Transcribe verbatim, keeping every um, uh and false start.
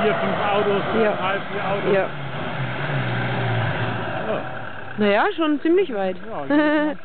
vier, fünf Autos, Ja. drei, vier Autos. Ja. Ja. Naja, schon ziemlich weit. Ja,